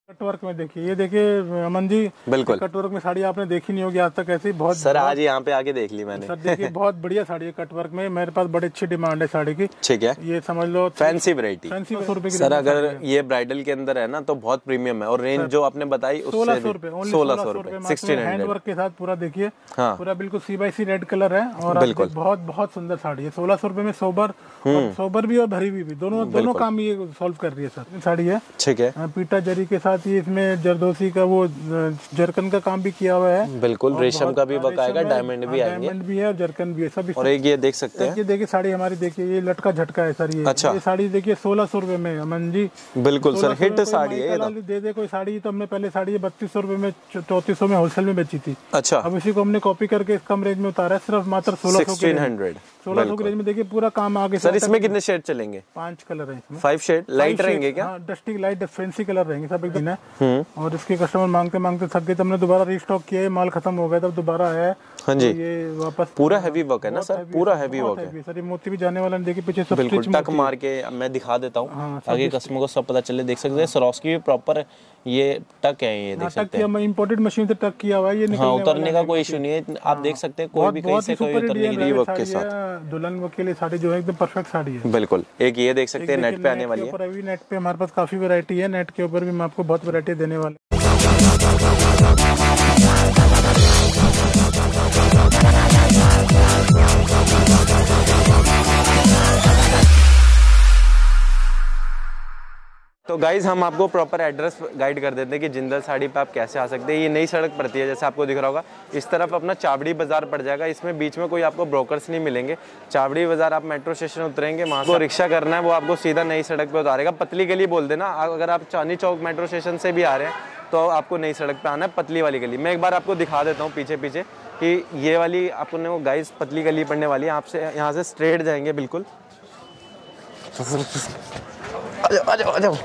Cutwork में देखिए, ये देखिए अमन जी, बिल्कुल कटवर्क में साड़ी आपने देखी नहीं होगी आज तक ऐसी। बहुत सर आज यहाँ पे आके देख ली मैंने। सर देखिए बहुत बढ़िया साड़ी है कटवर्क में, मेरे पास बड़ी अच्छी डिमांड है साड़ी की। ठीक है, ये समझ लो फैंसी वैरायटी। फैंसी 100 रुपए की सर अगर ये ब्राइडल के अंदर है ना तो बहुत प्रीमियम है, और रेंज जो आपने बताई 1600 रुपए, 1600 रुपए, 1600 हैंडवर्क के साथ पूरा देखिए। हाँ। पूरा बिल्कुल C/C रेड कलर है, और बिल्कुल बहुत बहुत सुंदर साड़ी है। 1600 रुपए में सोबर भी और भरी हुई भी दोनों काम ये सॉल्व कर रही है सर। साड़ी है ठीक है, पीटा जरी के साथ ही इसमें जरदोसी का वो जरकन का काम भी किया हुआ है। बिल्कुल रेशम का भी वर्क आएगा, डायमंड भी आएंगे, डायमंड भी है और जरकन भी है सब। और एक ये देख सकते हैं, ये देखिए साड़ी हमारी देखिए, ये लटका झटका है सर। ये अच्छा, ये साड़ी देखिए 1600 रुपए में अमन जी। बिल्कुल सर हिट साड़ी है ये तो। दे दे कोई साड़ी, तो हमने पहले साड़ी 3200 रुपए में 3400 में होलसेल में बेची थी। अच्छा, अब इसी को हमने कॉपी करके कम रेंज में उतारा है, सिर्फ मात्र 1600 की रेंज में। देखिए पूरा काम आगे। सर इसमें कितने शेड चलेंगे? 5 कलर है इसमें। 5 शेड लाइट रहेंगे क्या? डस्टी लाइट फैंसी कलर रहेंगे सब एकदम। और इसके कस्टमर मांगते मांगते थक गए, तो हमने दोबारा रीस्टॉक किया है, माल खत्म हो गया तब दोबारा आया है। हाँ जी, तो ये वापस पूरा हैवी वर्क है ना सर, पूरा हैवी वर्क है सर। ये मोती भी जाने वाला, देखिए पीछे सब बिल्कुल टक मार के मैं दिखा देता हूँ आगे कस्टमर को सब पता चले। देख सकते हैं सरोस्की भी प्रॉपर ये टक है, ये देख सकते हैं इम्पोर्टेड मशीन से टक किया हुआ है ये। हाँ, उतरने का कोई इशू नहीं है, आप देख सकते हैं कोई भी कहीं से कोई उतरने की वर्क के साथ। दुल्हन के लिए साड़ी जो है एकदम परफेक्ट साड़ी है। बिल्कुल, एक ये देख सकते हैं नेट पे आने वाली है। अभी नेट पे हमारे पास काफी वैरायटी है, नेट के ऊपर भी मैं आपको बहुत वैरायटी देने वाले। तो गाइज हम आपको प्रॉपर एड्रेस गाइड कर देते हैं कि जिंदल साड़ी पे आप कैसे आ सकते हैं। ये नई सड़क पड़ती है, जैसे आपको दिख रहा होगा, इस तरफ अपना चावड़ी बाजार पड़ जाएगा। इसमें बीच में कोई आपको ब्रोकर्स नहीं मिलेंगे। चावड़ी बाजार आप मेट्रो स्टेशन उतरेंगे, वहाँ को रिक्शा करना है, वो आपको सीधा नई सड़क पे उतारेगा। पतली गली बोल देना, अगर आप चांदनी चौक मेट्रो स्टेशन से भी आ रहे हैं तो आपको नई सड़क पे आना है, पतली वाली गली। मैं एक बार आपको दिखा देता हूँ पीछे पीछे कि ये वाली आपने वो गाइज पतली गली पड़ने वाली है। आपसे यहाँ से स्ट्रेट जाएंगे बिल्कुल, आ जाओ।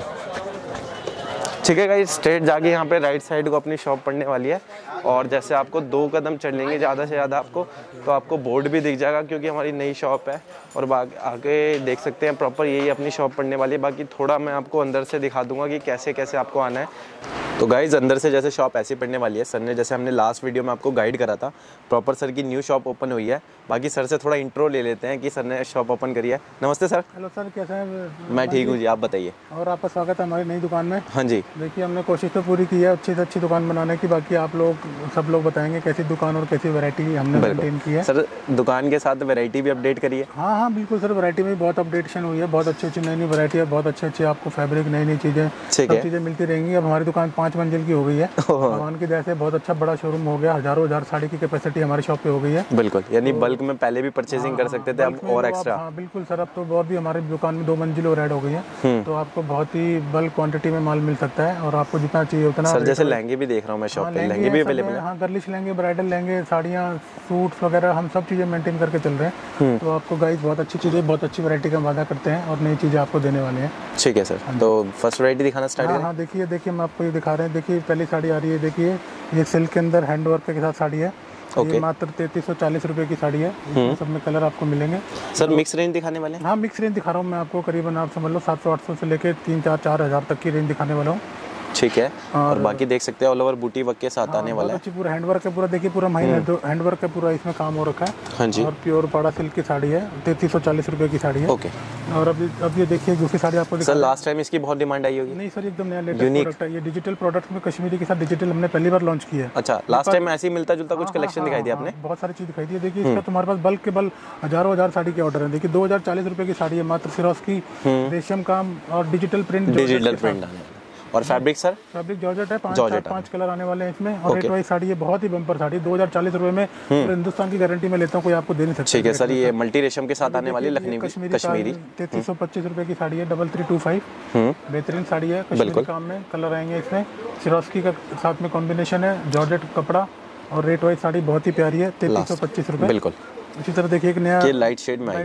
ठीक है गाइस, स्ट्रेट जाके यहाँ पे राइट साइड को अपनी शॉप पड़ने वाली है। और जैसे आपको 2 कदम चल लेंगे ज़्यादा से ज़्यादा आपको, तो आपको बोर्ड भी दिख जाएगा क्योंकि हमारी नई शॉप है। और आगे देख सकते हैं प्रॉपर यही अपनी शॉप पड़ने वाली है। बाकी थोड़ा मैं आपको अंदर से दिखा दूंगा कि कैसे कैसे आपको आना है। तो गाइज अंदर से जैसे शॉप ऐसी पड़ने वाली है, सर ने जैसे हमने लास्ट वीडियो में आपको गाइड करा था, प्रॉपर सर की न्यू शॉप ओपन हुई है। बाकी सर से थोड़ा इंट्रो ले लेते हैं कि सर ने शॉप ओपन करी है। नमस्ते सर। हेलो सर, कैसे हैं? मैं ठीक हूँ जी, आप बताइए। और आपका स्वागत है हमारी नई दुकान में। हाँ जी, देखिए हमने कोशिश तो पूरी की है अच्छी से अच्छी दुकान बनाने की। बाकी आप लोग सब लोग बताएंगे कैसी दुकान और कैसी वैरायटी हमने मेंटेन की है। सर दुकान के साथ वैरायटी भी अपडेट करिए। हाँ बिल्कुल सर, वैरायटी में बहुत अपडेशन हुई है, बहुत अच्छी नई वैरायटी है, बहुत अच्छे आपको फैब्रिक, नई नई चीज़ें, सब चीज़ें मिलती रहेंगी। अब हमारी दुकान 5 मंजिल की हो गई है, भगवान की दया से बहुत अच्छा बड़ा शोरूम हो गया। हज़ार साड़ी की कैपेसिटी हमारी शॉप पे हो गई है। बिल्कुल, यानी बल्क में पहले भी परचेजिंग कर सकते थे, अब और एक्स्ट्रा। हाँ बिल्कुल सर, अब तो और भी हमारी दुकान में 2 मंजिल और ऐड हो गई है, तो आपको बहुत ही बल्क क्वांटिटी में माल मिल सकता है। और आपको जितना चाहिए उतना। सर जैसे लहंगे भी देख रहा हूँ मैं शॉप पे, लहंगे भी अवेलेबल है। हाँ, गर्लिश लहंगे, ब्राइडल लहंगे, साड़ियाँ, सूट्स वगैरह, हम सब चीज़ें मेंटेन करके चल रहे हैं। तो आपको गाइस बहुत अच्छी चीज़ें, बहुत अच्छी वैरायटी का वादा करते हैं और नई चीज़ें आपको देने वाले हैं। ठीक है सर, तो फर्स्ट वैरायटी दिखाना स्टार्ट करें। हाँ देखिए हम आपको ये दिखा रहे हैं। देखिए पहली साड़ी आ रही है, देखिए ये सिल्क के अंदर हैंडवर्क के साथ साड़ी है। ये मात्र 3340 रुपए की साड़ी है। सब में कलर आपको मिलेंगे। सर मिक्स रेंज दिखाने वाले हैं? हाँ मिक्स रेंज दिखा रहा हूँ मैं आपको, करीबन आप समझ लो 700-800 से लेके 3-4 तक की रेंज दिखाने वाला हूँ। ठीक है, और बाकी देख सकते हैं ऑल ओवर बूटी वर्क के साथ आने वाला है। अच्छी पूरा हैंडवर्क है, पूरा देखिए पूरा महीना हैंडवर्क का पूरा इसमें काम हो रखा है। हाँ जी, और प्योर पाड़ा सिल्क की साड़ी है, 3340 रुपए की साड़ी है। ओके। और अब ये देखिए दूसरी साड़ी आपको सर लास्ट टाइम इसकी बहुत डिमांड आई होगी। नहीं सर, एकदम नया लेटेस्ट प्रोडक्ट है ये। डिजिटल प्रोडक्ट में कश्मीरी के साथ डिजिटल हमने पहली बार लॉन्च किया है। अच्छा, लास्ट टाइम ऐसे ही मिलता जुलता कुछ कलेक्शन दिखाई दिया आपने? बहुत सारी चीज दिखाई दी है। देखिए इसका तुम्हारे पास बल्क के बल हज़ार साड़ी के ऑर्डर है। देखिए 2040 रुपए की साड़ी है, मात्र सिरोस्की रेशम काम और डिजिटल प्रिंट। और फैब्रिक सर? फैब्रिक जॉर्जेट है, 5 कलर आने वाले हैं इसमें। और रेट वाइज साड़ी है, बहुत ही बम्पर साड़ी, 2040 रुपए में पूरे हिंदुस्तान की गारंटी में लेता हूँ, कोई आपको दे नहीं सकता। ठीक है सर, ये मल्टी रेशम के साथ आने वाली लखनवी कश्मीरी 3325 रुपए की साड़ी है, 3325। बेहतरीन साड़ी है, कश्मीरी काम में कलर आएंगे इसमें। सिरोस्की का साथ में कॉम्बिनेशन है, जॉर्जेट कपड़ा। और रेट वाइज साड़ी बहुत ही प्यारी है, 3325 रुपए। बिल्कुल। इसी तरह देखिए एक नया लाइट शेड में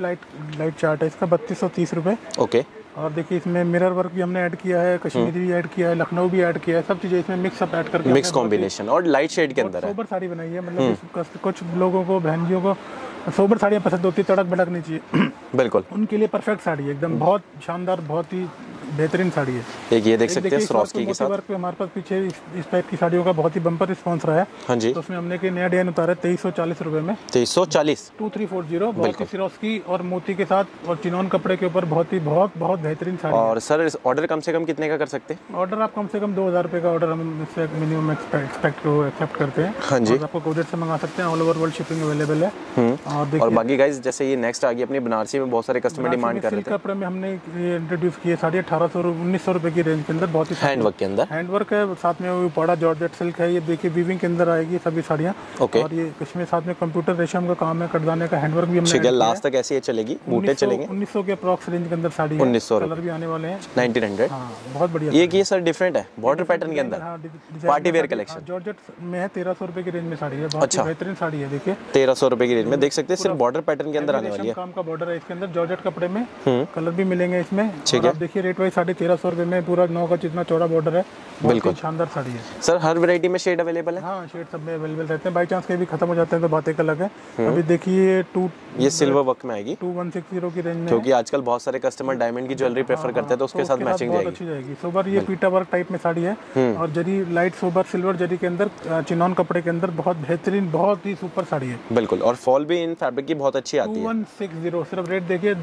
लाइट चार्ट है इसका, 3230 रुपए। ओके। और देखिए इसमें मिरर वर्क भी हमने ऐड किया है, कश्मीरी भी ऐड किया है, लखनऊ भी ऐड किया है, सब चीज़ें इसमें मिक्स अप ऐड करके मिक्स कॉम्बिनेशन और लाइट शेड के अंदर है। सोबर साड़ी बनाई है, मतलब कुछ लोगों को, बहनजियों को सोबर साड़ियाँ पसंद होती है, तड़क भड़क नहीं चाहिए। बिल्कुल, उनके लिए परफेक्ट साड़ी है एकदम, बहुत शानदार, बहुत ही बेहतरीन साड़ी है। एक ये देख सकते हैं स्वरोस्की के साथ वर्क पे हमारे पास पीछे इस टाइप की साड़ियों का बहुत ही बम्पर रिस्पॉन्स रहा है। हाँ जी। तो उसमें हमने एक नया डिजाइन उतारा 2340 रुपए में। 2340 2340 बहुत ही स्वरोस्की और मोती के साथ और चिनोन कपड़े के ऊपर बहुत बेहतरीन साड़ी। और सर इस ऑर्डर कम से कम कितने का कर सकते हैं? ऑर्डर आप कम से कम 2000 रुपए का ऑर्डर हम इससे मिनिमम एक्सेप्ट करते हैं। हाँ जी। आपको कोरियर से मंगा सकते हैं, all over world shipping available है। और बाकी गाइस जैसे ये नेक्स्ट आ गई अपनी बनारसी में, बहुत सारे कस्टमर डिमांड कर रहे थे। कपड़े में हमने इंट्रोड्यूस किए साड़ी 1800-1900 रुपए की रेंज के अंदर, बहुत ही हैंडवर्क के अंदर हैंडवर्क है, साथ में वो बड़ा जॉर्जेट सिल्क है। ये देखिए वीविंग के अंदर आएगी सभी साड़ियाँ। और ये इसमें साथ में कंप्यूटर रेशम का काम है, कटदाने का हैंडवर्क भी हमने। ठीक है, लास्ट तक ऐसे ही चलेगी, बूटे चलेंगे। 1900 के अप्रॉक्स रेंज के अंदर साड़ी है। 1900 कलर भी आने वाले हैं 1900। बहुत बढ़िया। ये सर डिफरेंट है, बॉर्डर पैटर्न के अंदर पार्टी वेयर कलेक्शन। जॉर्जेट में है, 1300 रुपए की रेंज में साड़ी है, बहुत ही बेहतरीन साड़ी है। देखिए 1300 रुपए की रेंज में देख सकते हैं, सिर्फ बॉर्डर पैटर्न के अंदर आने वाली है। काम का बॉर्डर है इसके अंदर, जॉर्जेट कपड़े में कलर भी मिलेंगे इसमें। ठीक है, देखिए रेट वाइज 1350 रुपए में पूरा 9 का जितना चौड़ा बॉर्डर है, बिल्कुल शानदार साड़ी है। सर हर वैरायटी में शेड अवेलेबल है? हाँ, शेड सब में अवेलेबल रहते हैं, बाई चांस कहीं भी खत्म हो जाते हैं तो बात एक अलग है। अभी देखिए ये सिल्वर वर्क में आएगी 2160 की रेंज में, क्योंकि आजकल बहुत सारे कस्टमर डायमंड की ज्वेलरी प्रेफर करते हैं, तो उसके साथ मैचिंग बहुत अच्छी जाएगी। सोबर ये पीटा वर्क टाइप में साड़ी है और zari light sober silver zari के अंदर चिनॉन कपड़े के अंदर बहुत बेहतरीन, बहुत ही सुपर साड़ी है। बिल्कुल, और फॉल भी इन फैब्रिक की बहुत अच्छी आती है। 2160 सिर्फ रेट देखिए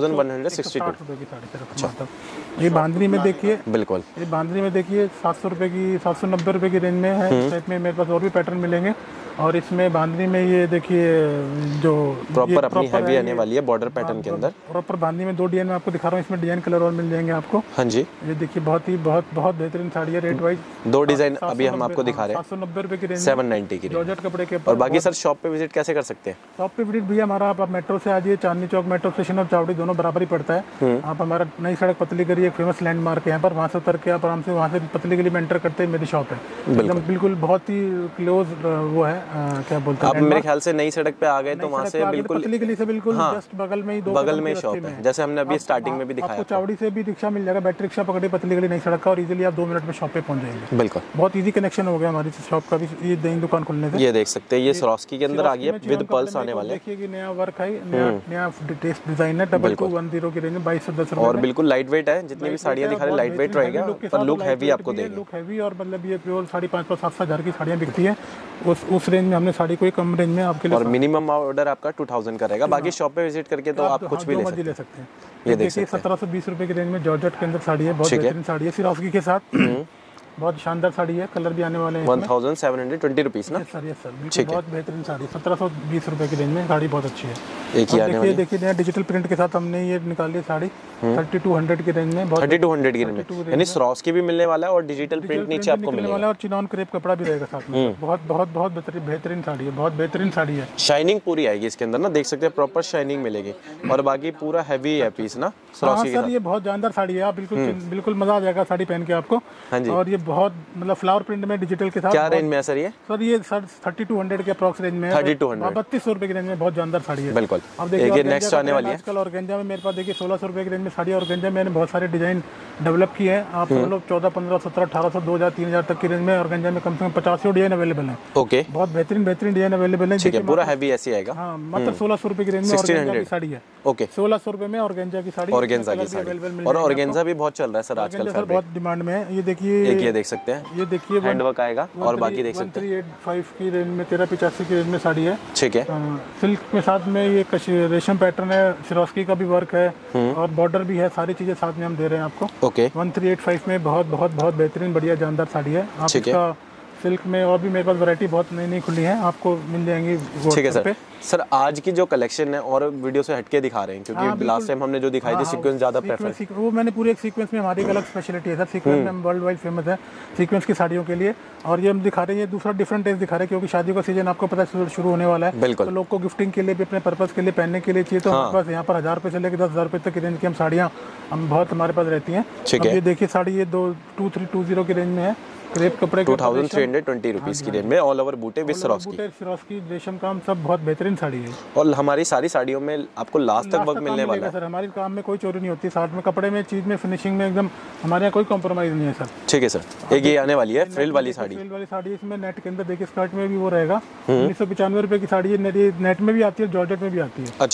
2162 रुपए की साड़ी सिर्फ। ये बांधनी में देखिए, बिल्कुल ये बांधनी में देखिए 700 रुपए की, 790 रुपए की रेंज में है। इस टाइप में मेरे पास और भी पैटर्न मिलेंगे। और इसमें बांधनी में ये देखिए जो प्रॉपर अपनी हैवी आने वाली है बॉर्डर पैटर्न के अंदर। प्रॉपर बांधनी में 2 डिजाइन में आपको दिखा रहा हूँ, इसमें डिजाइन कलर और मिल जाएंगे आपको। हाँ जी, ये देखिए बहुत बेहतरीन साड़ी है। रेट वाइज 2 डिजाइन अभी हम आपको दिखा रहे हैं, 790 रुपए की रेंज, 790 की जॉर्जेट कपड़े के। और बाकी सर शॉप पे विजिट कैसे कर सकते हैं? शॉप पे विजिट भैया हमारा, आप मेट्रो से आ जाइए, चांदनी चौक मेट्रो स्टेशन और चावड़ी दोनों बराबर ही पड़ता है। आप हमारा नई सड़क पतली गली एक फेमस लैंडमार्क है यहाँ पर, वहाँ से उतर के आप आराम से वहाँ से पतली गली में एंटर करते हैं मेरी शॉप है। एकदम बिल्कुल बहुत ही क्लोज वो है, क्या बोलते हैं, आप मेरे ख्याल से नई सड़क पे आ गए तो वहाँ से बिल्कुल पतली गली से बिल्कुल जस्ट बगल में ही, 2 बगल में ही शॉप है, जैसे हमने अभी स्टार्टिंग में भी दिखाया। आपको चावड़ी से भी रिक्शा मिल जाएगा, बैटरी रिक्शा पकड़े पतली गली नई सड़क का, और इजीली आप 2 मिनट में शॉप पे पहुंच जाएंगे। बिल्कुल, बहुत इजी कनेक्शन हो गया हमारी शॉप का भी ये नई दुकान खुलने से। ये देख सकते हैं, ये स्वरोस्की के अंदर आ गई है विद पल्स आने वाले। देखिए कि नया वर्क है, नया डिजाइन है, 2210 की रेंज में 2210 रुपए और बिल्कुल लाइट वेट है। जितनी भी साड़ियाँ दिखा रहे लाइट वेट रहेगा, पर लुक हैवी आपको देंगे। लुक हैवी और मतलब ये प्योर 5,500-7,000 हजार की साड़ियाँ बिकती है, उस रेंज में हमने साड़ी कोई कम रेंज में आपके लिए। और मिनिमम ऑर्डर आपका 2000 का रहेगा, बाकी शॉप पे विजिट करके तो आप कुछ भी ले सकते हैं। ये देखिए 1720 रुपए की रेंज में जॉर्जेट के अंदर साड़ी है, बहुत बेहतरीन साड़ी है, सिरोस्की के साथ बहुत शानदार साड़ी है। कलर भी आने वाले हैं 1720 रुपीस ना? सर, यस सर, बहुत बेहतरीन साड़ी, 1720 रुपए की रेंज में साड़ी बहुत अच्छी है। एक ही आने वाली है। देखिए नया डिजिटल प्रिंट के साथ हमने ये निकाली साड़ी 3200 की रेंज में, 3200 की रेंज में, यानी स्वरोस्की भी मिलने वाला है और डिजिटल प्रिंट नीचे आपको मिलने वाला है, और चिनॉन क्रेप कपड़ा भी रहेगा साथ में। बहुत बेहतरीन साड़ी है, बहुत बेहतरीन साड़ी है। शाइनिंग पूरी आएगी इसके अंदर ना, देख सकते हैं प्रॉपर शाइनिंग मिलेगी। और बाकी पूरा हैवी है पीस ना स्वरोस्की के साथ। ये बहुत जानदार साड़ी है, आप बिल्कुल मजा आ जाएगा साड़ी पहन के आपको। और ये बहुत मतलब फ्लावर प्रिंट में डिजिटल के साथ। क्या रेंज में है सर ये? सर ये 3200 के अप्रॉक्स रेंज में है, 3200 3200 रुपए की रेंज में, बहुत जानदार साड़ी है। बिल्कुल। अब देखिए नेक्स्ट आने वाली है आजकल ऑर्गेंजा में मेरे पास देखिए 1600 रुपए की रेंज में साड़ी। ऑर्गेंजा मैंने बहुत सारे डिजाइन डेवलप किए हैं, आप लोग 14, 15, 17, 1800, 2000, 3000 तक की रेंज में ऑर्गेंजा में कम से कम 50 डिजाइन अवेलेबल है। ओके, बहुत बेहतरीन डिजाइन अवेलेबल है। ठीक है, पूरा हैवी ऐसे आएगा। हाँ, मात्र 1600 रुपए की रेंज में ऑर्गेंजा की साड़ी है। ओके, 1600 रुपए में ऑर्गेंजा की साड़ी, ऑर्गेंजा की साड़ी। और ऑर्गेंजा भी बहुत चल रहा है सर आजकल, बहुत डिमांड में है। ये देखिए, ये देख सकते हैं, ये देखिए हैंडवर्क आएगा। और बाकी देख सकते हैं 1385 की रेंज में, 1385 की रेंज में साड़ी है। ठीक है, सिल्क के साथ में ये रेशम पैटर्न है, सिरोस्की का भी वर्क है और बॉर्डर भी है, सारी चीजें साथ में हम दे रहे हैं आपको। ओके, 1385 में बहुत बेहतरीन बढ़िया जानदार साड़ी है। आप इसका सिल्क में और भी मेरे पास वैरायटी बहुत नई खुली है, आपको मिल जाएंगी। ठीक है सर। सर आज की जो कलेक्शन है और वीडियो से हटके दिखा रहे हैं, क्योंकि लास्ट टाइम हमने जो दिखाई थी सीक्वेंस ज्यादा प्रेफर, वो मैंने पूरे एक सीक्वेंस में, हमारी एक अलग स्पेशलिटी है सर, सीक्वेंस में हम वर्ल्ड वाइड फेमस है सीक्वेंस की साड़ियों के लिए। और ये हम दिखा रहे हैं, ये दूसरा डिफरेंट टेस्ट दिखा रहे हैं, क्योंकि शादियों का सीजन आपको पता है शुरू होने वाला है। बिल्कुल, तो लोग को गिफ्टिंग के लिए भी, अपने पर्पज के लिए, पहनने के लिए चाहिए, तो हमारे पास यहाँ पर 1000 रुपए से लेकर 10,000 रुपए तक की रेंज की हम साड़ियाँ हम बहुत हमारे पास रहती हैं। ये देखिए साड़ी ये 2320 की रेंज में है, क्रेप कपड़े 2320 रुपीस की रेंज में, ऑल ओवर बूटे विद सिरोस्की रेशम काम, सब बहुत बेहतरीन साड़ी है। और हमारी सारी साड़ियों में आपको लास्ट तक वर्क मिलने वाला है सर। हमारे काम में कोई चोरी नहीं होती, साथ में कपड़े में, चीज में, फिनिशिंग में एकदम हमारे यहाँ कोई कॉम्प्रोमाइज नहीं है सर। ठीक है सर। एक ये आने वाली है फ्रिल वाली साड़ी, फ्रिल वाली साड़ी, इसमें नेट के अंदर देखिए स्कर्ट में भी वो रहेगा। 1995 रुपए की साड़ी है, नेट में भी आती है, जॉर्जेट में भी आती है। अच्छा,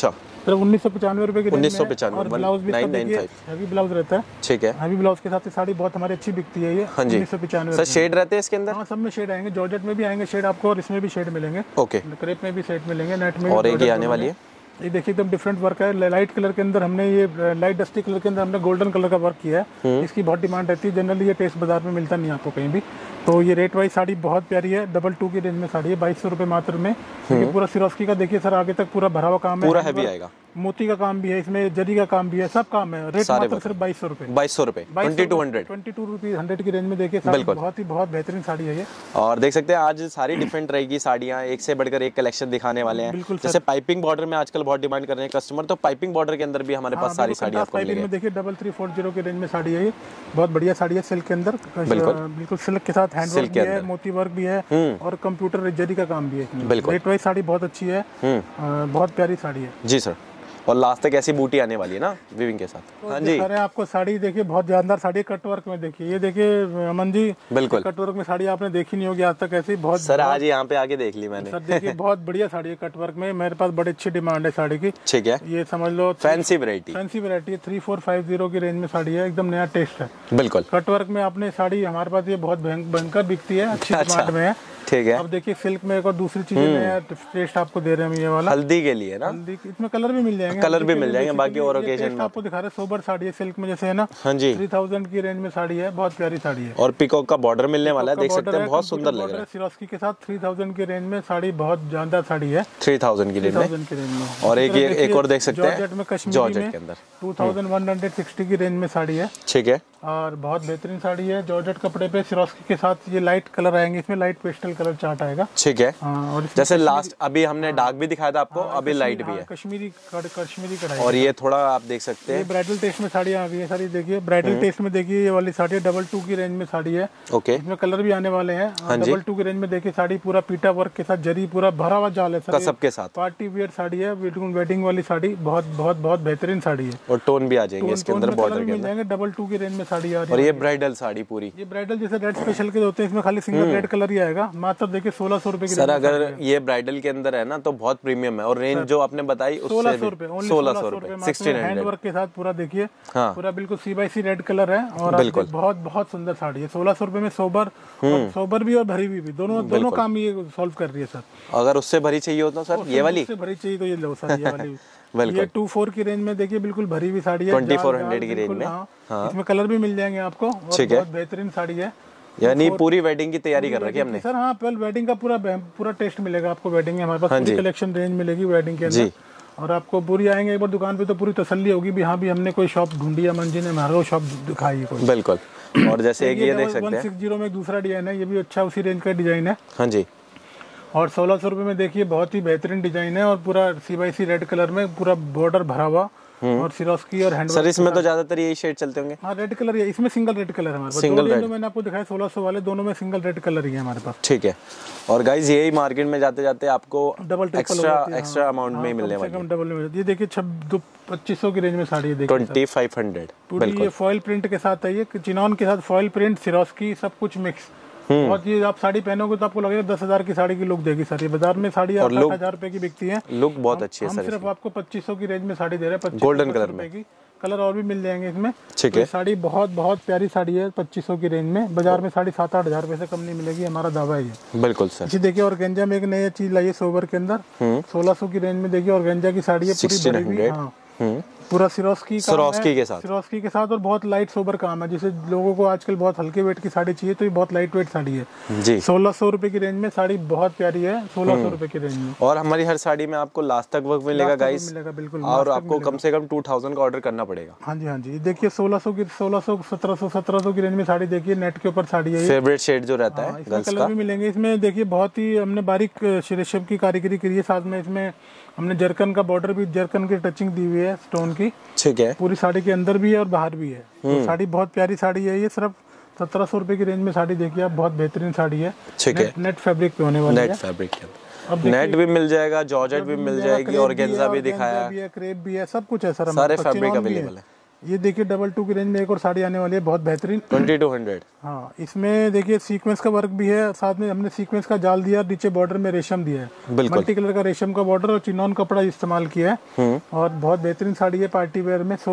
सिर्फ 1995 रुपए की रेंज में। 1995 और ब्लाउज भी हैवी ब्लाउज रहता है। ठीक है, हैवी ब्लाउज के साथ साड़ी बहुत हमारी अच्छी बिकती है ये। हाँ जी। 1995 सर शेड रहते हैं इसके अंदर? हाँ, सब में शेड आएंगे, जॉर्जेट में भी आएंगे शेड आपको, और इसमें भी शेड मिलेंगे। ओके, क्रेप में भी शेड मिलेंगे, नेट में। और एक ही आने वाली है, ये देखिए एकदम डिफरेंट वर्क है। लाइट कलर के अंदर हमने ये लाइट डस्टी कलर के अंदर हमने गोल्डन कलर का वर्क किया है। इसकी बहुत डिमांड रहती है, जनरली ये टेस्ट बाजार में मिलता नहीं आपको कहीं भी। तो ये रेट वाइज साड़ी बहुत प्यारी है, 222 की रेंज में साड़ी है, 2200 रुपए मात्र में। पूरा सिरोस्की का देखिए सर, आगे तक पूरा भरा हुआ काम है, पूरा हैवी आएगा, मोती का काम भी है इसमें, जरी का काम भी है, सब काम है। रेट मात्र सिर्फ 2200 रुपए। 2200 रुपए, 22 रुपीज 100 की रेंज में देखिए साड़ी, बहुत बेहतरीन साड़ी है ये। और देख सकते हैं आज सारी डिफरेंट रहेगी साड़ियाँ, एक से बढ़कर एक कलेक्शन दिखाने वाले हैं। जैसे पाइपिंग बॉर्डर में आजकल बहुत डिमांड कर रहे हैं कस्टमर, तो पाइपिंग बॉर्डर के अंदर भी हमारे पास सारी साड़ी आपको मिलेगी। में देखिए 3340 की रेंज में साड़ी है ये, बहुत बढ़िया साड़ी है, सिल्क के अंदर, बिल्कुल सिल्क के साथ हैंड वर्क भी है, मोती वर्क भी है, और कंप्यूटर जरी का काम भी है इसमें। रेट वाइज साड़ी बहुत अच्छी है, बहुत प्यारी साड़ी है जी सर। और लास्ट तक ऐसी बूटी आने वाली है ना वीविंग के साथ। हाँ जी, अरे आपको साड़ी देखिए बहुत जानदार साड़ी है, कटवर्क में देखिए, ये देखिए अमन जी, बिल्कुल कटवर्क में साड़ी आपने देखी नहीं होगी आज तक ऐसी। बहुत सर आज यहाँ पे आके देख ली मैंने। सर देखिए बहुत बढ़िया साड़ी है कटवर्क में, मेरे पास बड़ी अच्छी डिमांड है साड़ी की। ठीक है, ये समझ लो फैंसी वैरायटी है, 3450 की रेंज में साड़ी है, एकदम नया टेस्ट है। बिल्कुल कटवर्क में आपने साड़ी हमारे पास ये बहुत भयंकर बिकती है, अच्छी डिमांड में है। ठीक है, अब देखिए सिल्क में एक और दूसरी चीज नया टेस्ट आपको दे रहे हैं ये वाला, हल्दी के लिए ना, हल्दी इसमें कलर भी मिल जाएंगे, कलर भी मिल जाएंगे बाकी और ओकेजन में आपको दिखा रहे हैं। सोबर साड़ी है सिल्क में जैसे है ना। हाँ जी, 3000 की रेंज में साड़ी है, बहुत प्यारी साड़ी है, और पिकॉक का बॉर्डर मिलने वाला है, देख सकते हैं बहुत सुंदर लग रहा है। सिरोस्की के साथ 3000 की रेंज में साड़ी, बहुत जानदार साड़ी है, 3000 की रेंज में। और एक और देख सकते हैं जॉर्जेट में, कश्मीरी में 2160 की रेंज में साड़ी है। ठीक है, और बहुत बेहतरीन साड़ी है, जॉर्जेट कपड़े पे सिरोस्की के साथ ये लाइट कलर आएंगे, इसमें लाइट पेस्टल कलर चार्ट आएगा। ठीक है, और जैसे लास्ट अभी हमने डार्क भी दिखाया था आपको, अभी लाइट भी है, कश्मीरी कढ़ाई। और ये थोड़ा आप देख सकते हैं ब्राइडल टेस्ट में साड़ी आ गई है सारी, देखिए ब्राइडल टेस्ट में देखिए ये वाली साड़ी है, 22 की रेंज में साड़ी है। ओके, इसमें कलर भी आने वाले हैं। 22 की रेंज में देखिए साड़ी पूरा पीटा वर्क के साथ, जरी पूरा भरा हुआ जाल है सर, सबके साथ पार्टी वियर साड़ी है, वेडिंग वाली साड़ी, बहुत बहुत बहुत बेहतरीन साड़ी है। और टोन भी आ जाएंगे इसके अंदर, बॉर्डर के मिल जाएंगे। 22 की रेंज में साड़ी आ रही है। और ये ब्राइडल साड़ी पूरी, ये ब्राइडल जैसे रेड स्पेशल के होते हैं, इसमें खाली सिंगल रेड कलर ही आएगा, मात्र देखिए 1600 रुपए की। सर अगर ये ब्राइडल के अंदर है ना तो बहुत प्रीमियम है, और रेंज जो आपने बताई 1600 रुपए, 1600 रुपए, 1600 हैंड वर्क के साथ पूरा देखिए, हाँ, पूरा बिल्कुल C/C रेड कलर है, और बिल्कुल बहुत बहुत सुंदर साड़ी है। 1600 रुपए में सोबर भी और भरी भी दोनों काम ये सॉल्व कर रही है सर। अगर उससे भरी चाहिए हो तो सर ये वाली, उससे भरी चाहिए तो ये लो सर, ये वाली ये 24 की रेंज में देखिए, बिल्कुल भरी हुई साड़ी है, 2400 की रेंज में। हाँ, इसमें कलर भी मिल जाएंगे आपको, बहुत बेहतरीन साड़ी है। यानी पूरी वेडिंग की तैयारी कर रखी है हमने सर। हाँ, पहले वेडिंग का पूरा टेस्ट मिलेगा आपको, वेडिंग में हमारे पास पूरी कलेक्शन रेंज मिलेगी वेडिंग के अंदर, और आपको पूरी आएंगे एक बार दुकान पे तो पूरी तसल्ली होगी भी हाँ भी हमने कोई शॉप ढूंढी है, मंजी ने हमारा शॉप दिखाई है कोई। बिल्कुल, और जैसे एक ये देख सकते हैं 160 में एक दूसरा डिजाइन है, ये भी अच्छा उसी रेंज का डिजाइन है। हाँ जी, और 1600 रुपए में देखिए बहुत ही बेहतरीन डिजाइन है, और पूरा C/C रेड कलर में पूरा बॉर्डर भरा हुआ, और सिरोस्की और हैंड। सर इसमें तो ज्यादातर यही शेड चलते होंगे। हाँ, रेड कलर है इसमें, सिंगल रेड कलर है हमारे पास। सिंगल रेड मैंने आपको दिखाया 1600 वाले, दोनों में सिंगल रेड कलर ही है हमारे पास। ठीक है, और गाइज यही मार्केट में जाते जाते आपको डबल एक्स्ट्रा अमाउंट में मिलने वाली है। डबल में ये देखिए 2500 की रेंज में साड़ी है, देखिए 2500 पूरी ये फॉइल प्रिंट के साथ है, ये चिनॉन के साथ फॉइल प्रिंट, सिरोस्की सब कुछ मिक्स। और ये आप साड़ी पहनोगे तो आपको लगेगा 10,000 की साड़ी की लुक देगी सर। ये बाजार में साड़ी 8,000 रुपए की बिकती है, लुक बहुत अच्छी है हम सर। सिर्फ आपको 2500 की रेंज में साड़ी दे रहे हैं, गोल्डन कलर में की, कलर और भी मिल जाएंगे इसमें। ठीक है, साड़ी बहुत बहुत प्यारी साड़ी है 2500 की रेंज में, बाजार में साड़ी 7-8 हजार रुपए से कम नहीं मिलेगी, हमारा दावा है ये। बिल्कुल सर। जी देखिए, और गेंजा में एक नई चीज लाई है सोबर के अंदर, 1600 की रेंज में देखिए, और गेंजा की साड़ी है पूरी भरी हुई, हाँ, पूरा सिरोस्की के साथ और बहुत लाइट सोबर काम है। जैसे लोगों को आजकल बहुत हल्के वेट की साड़ी चाहिए, तो ये बहुत लाइट वेट साड़ी है जी। 1600 रुपए की रेंज में साड़ी बहुत प्यारी है, 1600 रुपए की रेंज में। और हमारी हर साड़ी में आपको लास्ट तक वर्क मिलेगा गाइस, बिल्कुल, और आपको कम से कम 2000 का ऑर्डर करना पड़ेगा। हाँ जी, देखिए 1600 1700 की रेंज में साड़ी देखिए, नेट के ऊपर साड़ी है, फेवरेट शेड जो रहता है गर्ल्स का। कलर भी मिलेंगे इसमें, देखिए बहुत ही हमने बारीक रेशम की कारीगरी करी है, साथ में इसमें हमने जरकन का बॉर्डर भी, जरकन की टचिंग दी हुई है स्टोन की। ठीक है, पूरी साड़ी के अंदर भी है और बाहर भी है, तो साड़ी बहुत प्यारी साड़ी है। ये सिर्फ 1700 रुपए की रेंज में साड़ी देखिए आप, बहुत बेहतरीन साड़ी है। ठीक है, नेट फैब्रिक पे होने वाली है, नेट फैब्रिक के अंदर नेट भी मिल जाएगा, जॉर्जेट भी मिल जाएगी, और गेंजा भी दिखाया है, क्रेप भी है, सब कुछ है सर, सारे फैब्रिक अवेलेबल है। ये देखिए 22 की रेंज में एक और साड़ी आने वाली है, बहुत बेहतरीन 2200। हाँ, इसमें देखिए सीक्वेंस का वर्क भी है, साथ में हमने सीक्वेंस का जाल दिया, नीचे बॉर्डर में रेशम दिया है, मल्टी कलर का रेशम का बॉर्डर और चिनॉन कपड़ा इस्तेमाल किया है। और बहुत बेहतरीन साड़ी है, पार्टी वेयर में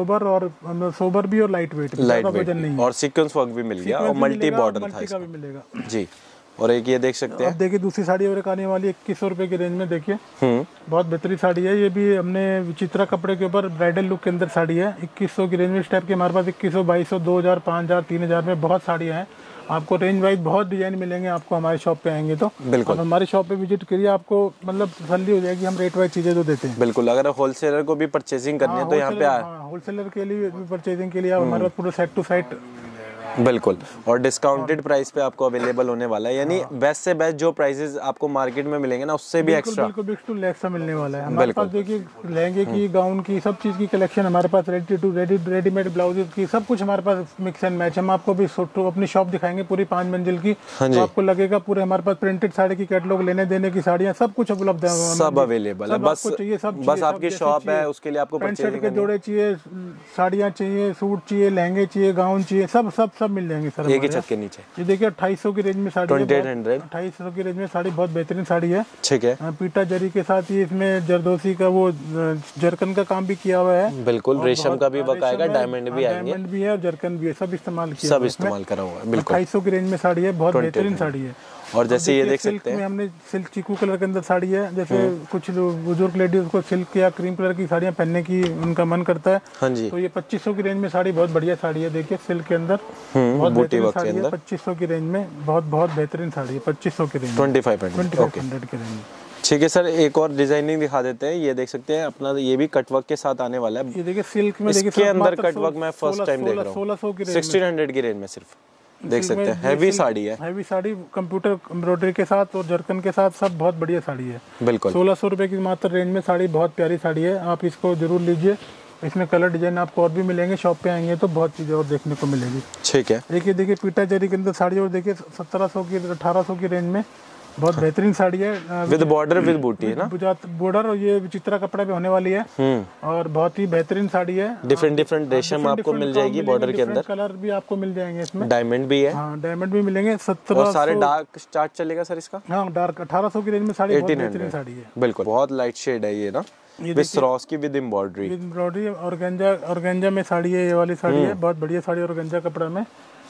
सोबर भी और लाइट वेट भी, वजन नहीं है। और सीक्वेंस वर्क भी मिल गया और मल्टी बॉर्डर था इसका भी मिलेगा जी। और एक ये देख सकते हैं, अब देखिए दूसरी साड़ी और एक आने वाली 2100 रुपए की रेंज में, देखिए बहुत बेहतरीन साड़ी है। ये भी हमने विचित्रा कपड़े के ऊपर ब्राइडल लुक के अंदर साड़ी है, 2100 की रेंज में। इस टाइप के हमारे पास 2100, 2200, 2000, 5000, 3000 में बहुत साड़ियाँ हैं। आपको रेंज वाइज बहुत डिजाइन मिलेंगे आपको हमारे शॉप पे आएंगे तो। बिल्कुल, हमारी शॉप पे विजिट करिए, आपको मतलब तसल्ली हो जाएगी, हम रेट वाइज चीजें तो देते हैं। बिल्कुल, अगर होलसेलर को भी परचेजिंग करनी है तो यहाँ पे होलसेलर के लिए परचेजिंग के लिए आप हमारे पास पूरा सेट टू सेट बिल्कुल, और डिस्काउंटेड प्राइस पे आपको अवेलेबल होने वाला है, यानी बेस्ट से बेस्ट जो प्राइसेस आपको मार्केट में मिलेंगे ना उससे भी एक्स्ट्रा बिल्कुल एक्स्ट्रा मिलने वाला है। हमारे पास देखिए लहंगे की, गाउन की, सब चीज की कलेक्शन हमारे पास, रेडीमेड ब्लाउजेस की, सब कुछ हमारे पास मिक्स एंड मैच। हम आपको भी अपनी शॉप दिखाएंगे पूरी 5 मंजिल की, तो आपको लगेगा पूरे हमारे पास प्रिंटेड साड़ी की कैटलॉग, लेने देने की साड़ियाँ सब कुछ उपलब्ध है, सब अवेलेबल है। बस आपकी शॉप है, उसके लिए आपको पैंट शर्ट के जोड़े चाहिए, साड़ियाँ चाहिए, सूट चाहिए, लहंगे चाहिए, गाउन चाहिए, सब सब सब मिल जाएंगे सर एक ही छत के नीचे। ये देखिए 2800 की रेंज में साड़ी है, 2800 की रेंज में साड़ी बहुत बेहतरीन साड़ी है। ठीक है, पीटा जरी के साथ ही इसमें जरदोसी का वो जरकन का काम भी किया हुआ है। बिल्कुल, रेशम का भी वर्क आएगा, डायमंड भी आएंगे, डायमंड भी है और जरकन भी है, सब इस्तेमाल किया, सब इस्तेमाल करा हुआ है। बिल्कुल 2800 की रेंज में साड़ी है, बहुत बेहतरीन साड़ी है। और जैसे ये देख सकते हैं, हमने सिल्क चीकू कलर के अंदर साड़ी है, जैसे कुछ बुजुर्ग लेडीज को सिल्क या क्रीम कलर की साड़ियाँ पहनने की उनका मन करता है। हाँ जी, तो ये 2500 की रेंज में साड़ी बहुत बढ़िया साड़ी है, देखिए सिल्क के अंदर बहुत बेहतरीन साड़ी है, 2500 की रेंज में बहुत बेहतरीन साड़ी है, 2500 की रेंज, 2500 की रेंज। ठीक है सर, एक और डिजाइनिंग दिखा देते हैं। ये देख सकते हैं अपना, ये भी कटवर्क के साथ आने वाला है। ये देखिए सिल्क में, इसके अंदर कटवर्क मैं फर्स्ट टाइम देख रहा हूँ, 1600 की रेंज में सिर्फ देख सकते हैं। हैवी साड़ी है, हैवी साड़ी, कंप्यूटर एम्ब्रॉयडरी के साथ और जरकन के साथ, सब बहुत बढ़िया साड़ी है। बिल्कुल 1600 रुपए की मात्र रेंज में साड़ी, बहुत प्यारी साड़ी है, आप इसको जरूर लीजिए। इसमें कलर डिजाइन आपको और भी मिलेंगे, शॉप पे आएंगे तो बहुत चीजें और देखने को मिलेगी। ठीक है, देखिए पीटा जरी के अंदर साड़ी, और देखिए 1700 की, 1800 की रेंज में बहुत बेहतरीन साड़ी है, विद बॉर्डर विद बूटी है ना, बॉर्डर, और ये विचित्रा कपड़ा पे होने वाली है और बहुत ही बेहतरीन साड़ी है। डिफरेंट रेशम आपको मिल जाएगी बॉर्डर के अंदर, कलर भी आपको मिल जाएंगे इसमें, डायमंड भी है, हाँ डायमंड भी मिलेंगे। 1700 और सारे डार्क स्टार्ट चलेगा सर इसका, हाँ डार्क 1800 की रेंज में साड़ी, बहुत बेहतरीन साड़ी है। बिल्कुल, बहुत लाइट शेड है ये ना, with Swarovski with embroidery, organza में साड़ी है, ये वाली साड़ी है, बहुत बढ़िया साड़ी ऑर्गेंजा कपड़ा में,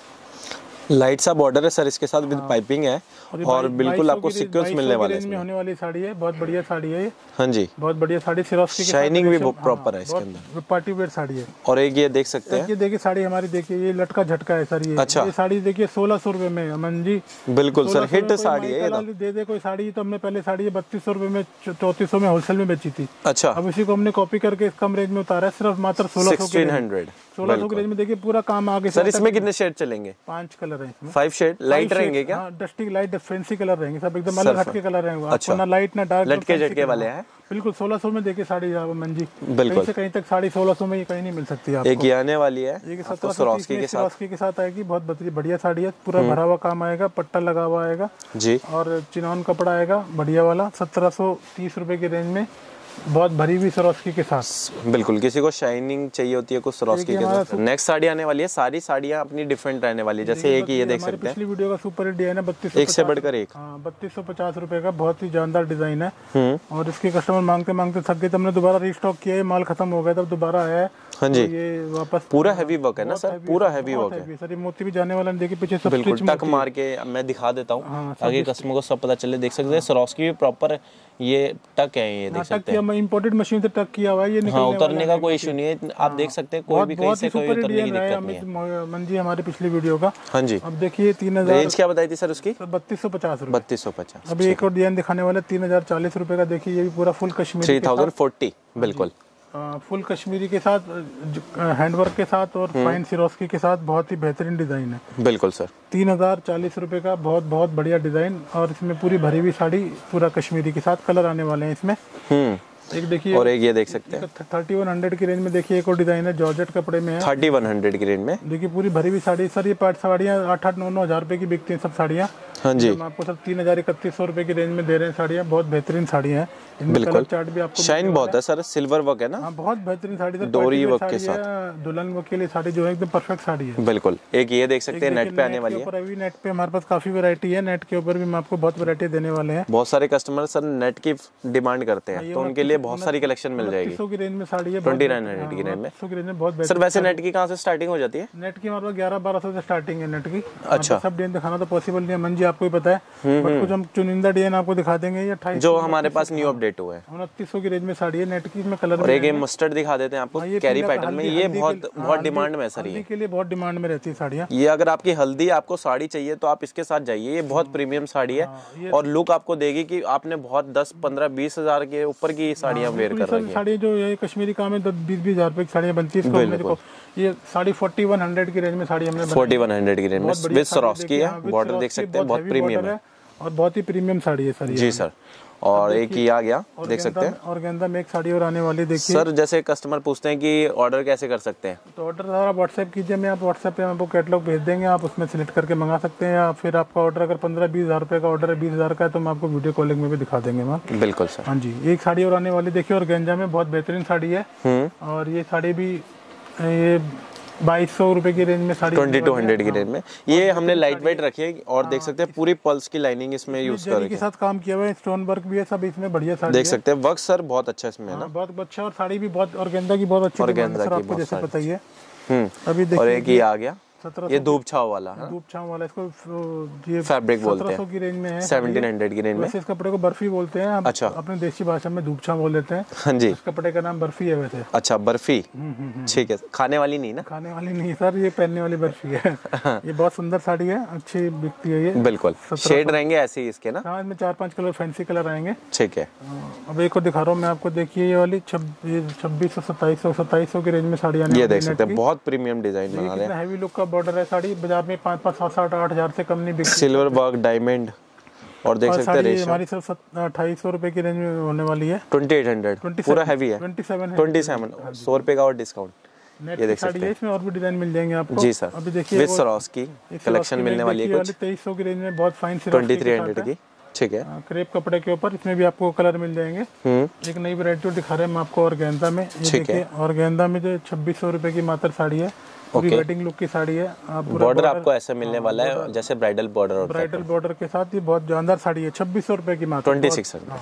लाइट सा बॉर्डर है सर इसके साथ, विद पाइपिंग है, और बिल्कुल आपको सीक्वेंस मिलने वाला है इसमें, होने वाली साड़ी है, बहुत बढ़िया साड़ी है। हाँ जी, बहुत बढ़िया साड़ी, सिरोस्की की शाइनिंग भी प्रॉपर है इसके अंदर, पार्टी वेयर साड़ी है। और एक ये देख सकते हैं, ये देखिए साड़ी हमारी, देखिए ये लटका झटका है सर, ये अच्छा, ये साड़ी देखिए 1600 रुपए में, अमन जी बिल्कुल सर, हिट साड़ी है ये, दे दे कोई साड़ी, तो हमने पहले साड़ी 3200 रुपए में, 3400 में होलसेल में बेची थी। अच्छा, अब इसी को हमने कॉपी करके कम रेंज में उतारा है, सिर्फ मात्र 1600 की रेंज में। देखिए पूरा काम आगे सर, इसमें कितने शेड चलेंगे? 5 कलर है इसमें, 5 शेड, लाइट रहेंगे क्या? डस्टी लाइट फैंसी कलर रहेंगे, सब एकदम अलग हटके कलर रहेंगे, अच्छा, ना लाइट ना डार्क, लटके झटके वाले हैं। बिल्कुल 1600 में देखिए साड़ी मन जी, बिल्कुल कहीं से कहीं तक साड़ी 1600 में ये कहीं नहीं मिल सकती आपको। एक ये आने वाली है, ये 1730 के साथ आएगी, बहुत बढ़िया साड़ी है, पूरा भरा हुआ काम आएगा, पट्टा लगा हुआ आएगा जी, और चिनॉन कपड़ा आएगा बढ़िया वाला, 1730 रुपए की रेंज में, बहुत भरी हुई सरोस्की के साथ। बिल्कुल, किसी को शाइनिंग चाहिए होती है कुछ सरोस्की के साथ। नेक्स्ट साड़ी आने वाली है, सारी साड़ियाँ अपनी डिफरेंट रहने वाली है, जैसे एक ये देख सकते हैं, पिछली वीडियो का सुपर हिट डिजाइन है, 3250, एक से बढ़कर एक, 3250 रुपए का, बहुत ही जानदार डिजाइन है, और इसके कस्टमर मांगते थक गए, तो हमने दोबारा रीस्टॉक किया है, माल खत्म हो गया तब दोबारा आया है। हाँ जी, ये वापस पूरा हैवी वर्क है ना सर, पूरा हैवी वर्क है सर, ये मोती भी जाने वाला है, देखिए पीछे सब बिल्कुल टक मार के मैं दिखा देता हूँ ताकि कस्टमर को सब पता चले। देख सकते हैं सरोस्की भी प्रॉपर ये टक है, ये देख सकते हैं, इंपोर्टेड मशीन से टक किया हुआ है, ये हाँ, उतरने का कोई इशू नहीं है, आप देख सकते हैं, कोई भी कहीं से कोई उतरने की दिक्कत नहीं है। मन जी हमारी पिछली वीडियो का, हाँ जी, अब देखिए 3000 रेंज क्या बताई थी सर उसकी? 3250 रुपए, 3250। अभी एक और डिजाइन दिखाने वाला 3040 रुपए का, देखिए ये भी पूरा फुल कश्मीरी, 3040, बिल्कुल फुल कश्मीरी के साथ, हैंडवर्क के साथ और फाइन सिरोस्की के साथ, बहुत ही बेहतरीन डिजाइन है। बिल्कुल सर, 3040 रुपए का, बहुत बढ़िया डिजाइन, और इसमें पूरी भरी हुई साड़ी, पूरा कश्मीरी के साथ, कलर आने वाले हैं इसमें। एक देखिए, और एक ये देख सकते हैं 3100 की रेंज में, देखिए एक और डिजाइन है, जॉर्जेट कपड़े में है, 3100 की रेंज में, देखिए पूरी भरी हुई साड़ी। सर ये पार्ट साड़ियाँ 8-9 हजार रुपए की बिकती हैं सब साड़ियाँ, हाँ जी, हम आपको सर 3000-3100 रुपए की रेंज में दे रहे हैं साड़ियाँ। बहुत बेहतरीन साड़ी है, बिल्कुल। चार्ट भी आपको शाइन बहुत है सर, सिल्वर वर्क है ना। हाँ, बहुत बेहतरीन साड़ी सर, डोरी वर्क के साथ दुल्हन वर्क के लिए साड़ी जो है एकदम परफेक्ट साड़ी है। बिल्कुल। एक ये देख सकते हैं नेट पे आने वाली है। अभी नेट पे हमारे पास काफी वैरायटी है, नेट के ऊपर भी हम आपको बहुत वैरायटी देने वाले हैं। बहुत सारे कस्टमर सर नेट की डिमांड करते हैं, तो उनके लिए बहुत सारी कलेक्शन मिल जाएगी। 2900 की रेंज में साड़ी है, 2900 की रेंज में। बहुत सर वैसे नेट की कहाँ से स्टार्टिंग हो जाती है? नेट की हमारे 1100-1200 से स्टार्टिंग है नेट की। अच्छा, सब डिजाइन दिखाना तो पॉसिबल नहीं है मन जी, आपको ही पता है, बट कुछ हम चुनिंदा डिजाइन आपको दिखा देंगे। ये 28 जो हमारे पास न्यू अपडेट हुआ है, 2900 की रेंज में साड़ी है नेट की, इसमें कलर और एक ये मस्टर्ड दिखा देते हैं आपको कैरी पैटर्न में। ये बहुत डिमांड में सर, ये के लिए बहुत डिमांड में रहती है साड़ियाँ। ये अगर आपकी हल्दी आपको साड़ी चाहिए तो आप इसके साथ जाइए, ये बहुत प्रीमियम साड़ी है और लुक आपको देगी कि आपने बहुत 10-15-20 हजार के ऊपर की साड़ियाँ वेयर कर रही है। साड़ी जो ये कश्मीरी काम है 10-20 हजार रुपए की साड़ियाँ बनती है। ये साड़ी 4100 की रेंज में साड़ी हमने 4100 की रेंज में विद सरोस्की है, बॉर्डर देख सकते हैं, बहुत प्रीमियम है और बहुत ही प्रीमियम साड़ी है सर जी सर। और एक ही आ गया, देख सकते हैं ऑर्गेन्जा में एक साड़ी और आने वाली, देखिए सर। जैसे कस्टमर पूछते हैं कि ऑर्डर कैसे कर सकते हैं, तो ऑर्डर सारा व्हाट्सएप कीजिए, मैं आप व्हाट्सएप पे आपको कैटलॉग भेज देंगे, आप उसमें सिलेक्ट करके मंगा सकते हैं। या फिर आपका ऑर्डर अगर 15-20 हजार रुपये का ऑर्डर है, 20 हजार का है, तो हम आपको वीडियो कॉलिंग में भी दिखा देंगे मैम। बिल्कुल सर। हाँ जी, एक साड़ी और आने वाली देखिए, ऑर्गेन्जा में बहुत बेहतरीन साड़ी है। और ये साड़ी भी ये 2200 रुपए की रेंज में साड़ी, 2200 की रेंज में। ये हमने लाइट वेट रखी है और देख सकते हैं पूरी पल्स की लाइनिंग इसमें यूज करके के साथ काम किया हुआ है, स्टोन वर्क भी है, सब इसमें बढ़िया साड़ी देख सकते हैं। वर्क सर बहुत अच्छा इसमें है ना, बहुत अच्छा। और साड़ी भी बहुत ऑर्गेन्जा की बहुत अच्छी ऑर्गेन्जा की, आपको जैसे पता ही है। अभी देखिए, और एक ये आ गया, ये धूप छाव वाला, धूप छाव वाला, इसको ये फैब्रिक बोलते हैं, 1700 की रेंज में है, 1700 की रेंज में। वैसे इस कपड़े को बर्फी बोलते हैं, अच्छा, अपने देसी भाषा में धूप छाव बोल लेते हैं। हाँ जी, इस कपड़े का नाम बर्फी है वैसे। अच्छा, बर्फी, ठीक है। खाने वाली नहीं ना? खाने वाली नहीं सर, ये पहनने वाली बर्फी है। ये बहुत सुंदर साड़ी है, अच्छी बिकती है ये। बिल्कुल, शेड रहेंगे ऐसे ही इसके ना, इसमें 4-5 कलर फैंसी कलर आएंगे, ठीक है। अब एक और दिखा रहा हूँ मैं आपको, देखिए ये वाली 2600-2700 की रेंज में साड़ी आने, ये देख सकते हैं, बहुत प्रीमियम डिजाइन बना रहे हैं, हैवी लुक का बॉर्डर है साड़ी, बाजार में 5-5, 7-8 हजार से कम नहीं बिकती। सिल्वर वर्क, डायमंड, और देख सकते हैं रेशम। हमारी सिर्फ 2800 रुपए की रेंज में होने वाली है, 2800, पूरा हैवी है, 27 100 रुपए का और डिस्काउंट। ये देख सकते हैं, इसमें और भी डिजाइन मिल जाएंगे आपको जी सर। अभी देखिए विद सरोस की कलेक्शन मिलने वाली है कुछ 2300 की रेंज में, बहुत फाइन 2300 की, ठीक है। क्रेप कपड़े के ऊपर, इसमें भी आपको कलर मिल जाएंगे। एक नई वैरायटी दिखा रहे हैं हम आपको ऑर्गेन्जा में, ये देखिए ऑर्गेन्जा में जो 2600 रुपए की मात्र साड़ी है, वेडिंग लुक की साड़ी है। बॉर्डर आपको ऐसा मिलने वाला है जैसे ब्राइडल बॉर्डर होता है, ब्राइडल बॉर्डर के साथ ये बहुत जानदार साड़ी है, 2600 रुपए की मात्र, 2600।